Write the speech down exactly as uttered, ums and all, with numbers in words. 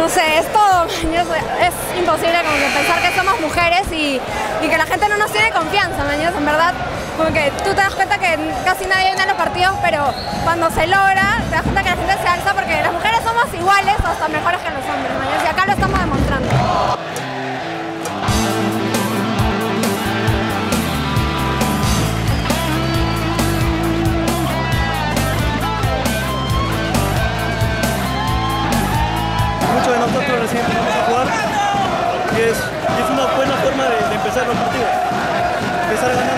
no sé, es todo. Es imposible como que pensar que somos mujeres y, y que la gente no nos tiene confianza, mañana. En verdad, como que tú te das cuenta que casi nadie viene a los partidos, pero cuando se logra, te das cuenta que la gente se alza porque las mujeres somos iguales o hasta mejores que los hombres, mañana. Y acá lo estamos demostrando. Muchos de nosotros recién vamos a jugar y es, y es una buena forma de, de empezar los partidos, empezar a ganar.